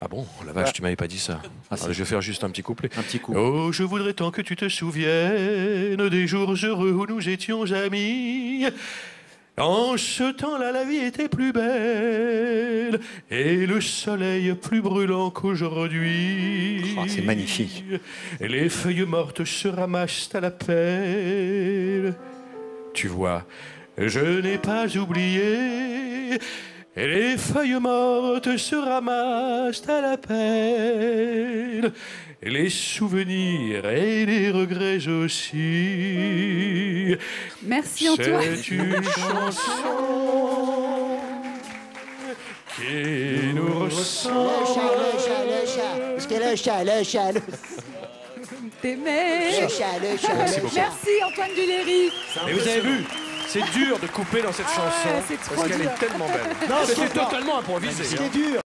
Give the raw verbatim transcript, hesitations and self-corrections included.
Ah bon, la vache, Ouais. tu m'avais pas dit ça. Ah, si. Allez, je vais faire juste un petit couplet. Un petit coup. Oh, je voudrais tant que tu te souviennes des jours heureux où nous étions amis. En ce temps-là, la vie était plus belle et le soleil plus brûlant qu'aujourd'hui. Oh, c'est magnifique. Les feuilles mortes se ramassent à la pelle. Tu vois, je n'ai pas oublié. Et les feuilles mortes se ramassent à la pelle. Les souvenirs et les regrets aussi. Merci Antoine. C'est une chanson qui nous ressemble. Le chat, le chat, le chat. Parce que le chat, le chat, le, T'aimais. le chat, le chat, Merci le beaucoup. chat. Merci Antoine Duléry. Et vous avez vu, c'est dur de couper dans cette Ah ouais, chanson c'est trop parce qu'elle dur. est tellement belle. Non, C'était c'est pas- totalement improvisé. Ce qui hein. est dur,